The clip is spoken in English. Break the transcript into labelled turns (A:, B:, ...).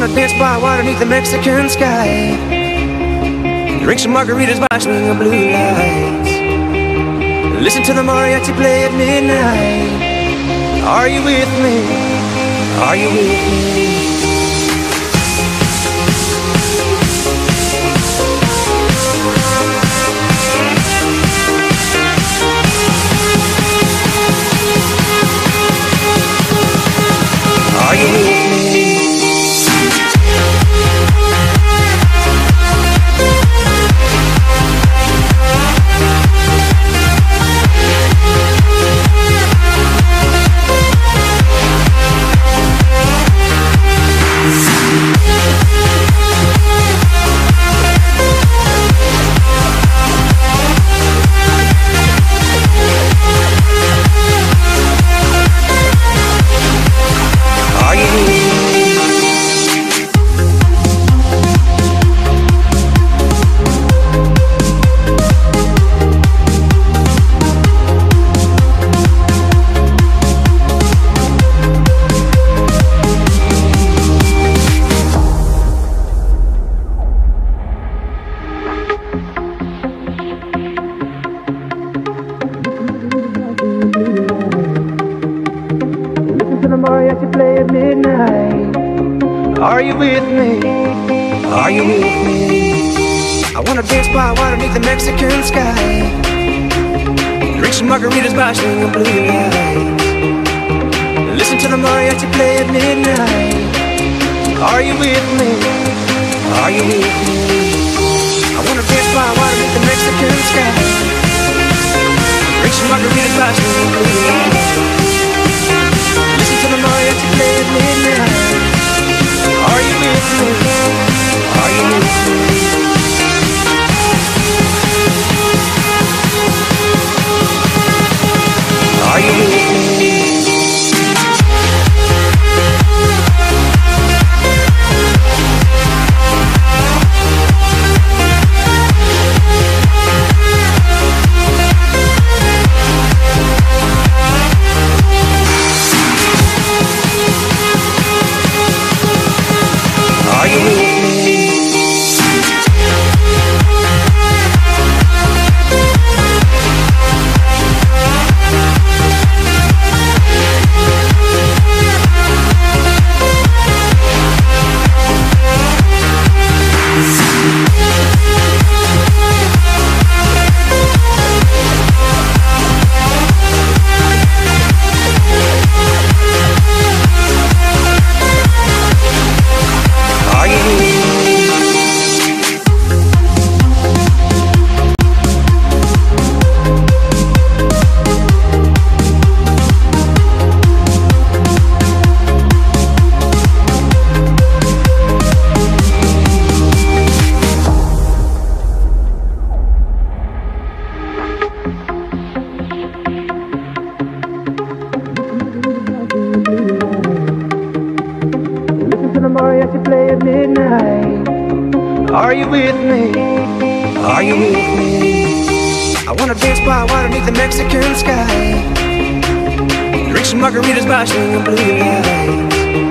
A: wanna dance by water beneath the Mexican sky. Drink some margaritas by swinging blue lights. Listen to the mariachi play at midnight. Are you with me? Are you with me? Are you with me? Are you with me? Are you with me? I wanna dance by water beneath the Mexican sky. Drink some margaritas by swinging blue lights. Listen to the mariachi play at midnight. Are you with me? Are you with me? I wanna dance by water beneath the Mexican sky. Drink some margaritas by swinging blue lights. Listen to the mariachi play at midnight. Are you with me? Are you with me? Are you with me? Are you with me? Are you with me? Are you with me? I wanna dance by water beneath the Mexican sky. Drink some margaritas by swinging blue lights.